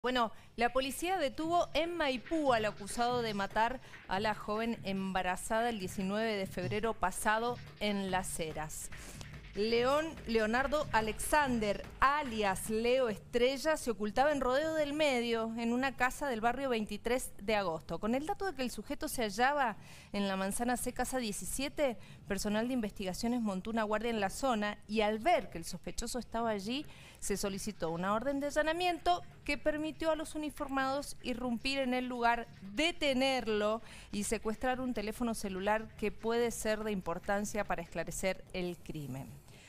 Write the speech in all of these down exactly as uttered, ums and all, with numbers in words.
Bueno, la policía detuvo en Maipú al acusado de matar a la joven embarazada el diecinueve de febrero pasado en Las Heras. León Leonardo Alexander, alias Leo Estrella, se ocultaba en Rodeo del Medio, en una casa del barrio veintitrés de agosto. Con el dato de que el sujeto se hallaba en la Manzana C, casa diecisiete, personal de investigaciones montó una guardia en la zona y al ver que el sospechoso estaba allí, se solicitó una orden de allanamiento que permitió a los uniformados irrumpir en el lugar, detenerlo y secuestrar un teléfono celular que puede ser de importancia para esclarecer el crimen.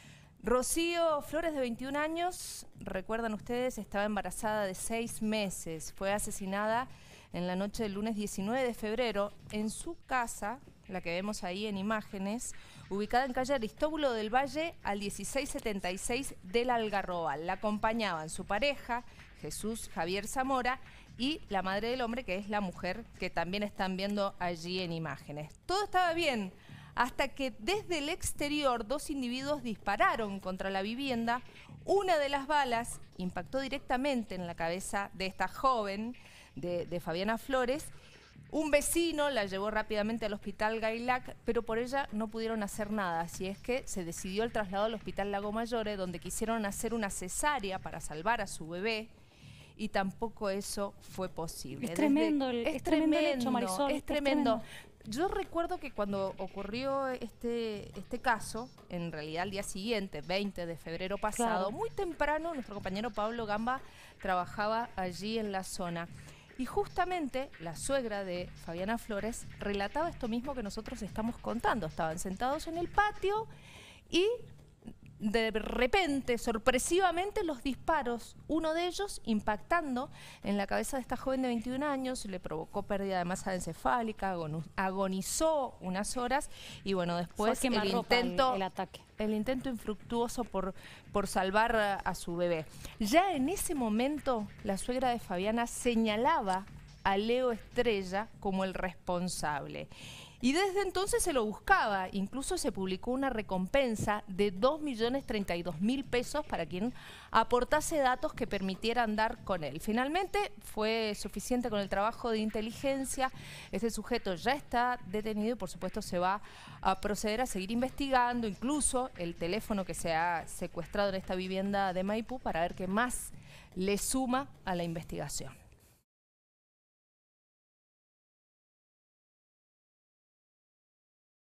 Rocío Flores, de veintiún años, recuerdan ustedes, estaba embarazada de seis meses. Fue asesinada en la noche del lunes diecinueve de febrero en su casa, la que vemos ahí en imágenes, ubicada en calle Aristóbulo del Valle al dieciséis setenta y seis del Algarrobal. La acompañaban su pareja, Jesús Javier Zamora, y la madre del hombre, que es la mujer que también están viendo allí en imágenes. Todo estaba bien, hasta que desde el exterior dos individuos dispararon contra la vivienda. Una de las balas impactó directamente en la cabeza de esta joven, de, de Fabiana Flores. Un vecino la llevó rápidamente al hospital Gailac, pero por ella no pudieron hacer nada, así es que se decidió el traslado al hospital Lago Mayore, donde quisieron hacer una cesárea para salvar a su bebé, y tampoco eso fue posible. Es tremendo, el, Desde, es, es tremendo el hecho, es Marisol. Es tremendo. tremendo. Yo recuerdo que cuando ocurrió este, este caso, en realidad al día siguiente, veinte de febrero pasado, Claro. muy temprano, nuestro compañero Pablo Gamba trabajaba allí en la zona. Y justamente la suegra de Fabiana Flores relataba esto mismo que nosotros estamos contando. Estaban sentados en el patio y de repente, sorpresivamente, los disparos, uno de ellos impactando en la cabeza de esta joven de veintiún años, le provocó pérdida de masa encefálica, agonizó unas horas y bueno, después el intento, el, el ataque. El intento infructuoso por, por salvar a, a su bebé. Ya en ese momento, la suegra de Fabiana señalaba a Leo Estrella como el responsable. Y desde entonces se lo buscaba, incluso se publicó una recompensa de dos millones treinta y dos mil pesos para quien aportase datos que permitieran dar con él. Finalmente fue suficiente con el trabajo de inteligencia. Este sujeto ya está detenido y por supuesto se va a proceder a seguir investigando, incluso el teléfono que se ha secuestrado en esta vivienda de Maipú, para ver qué más le suma a la investigación.